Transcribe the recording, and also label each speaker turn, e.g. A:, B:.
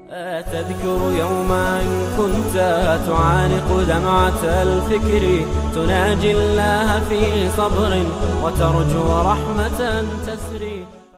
A: تذكر يوما كنت تعانق دمعة الفكر، تناجي الله في صبر وترجو رحمة تسري.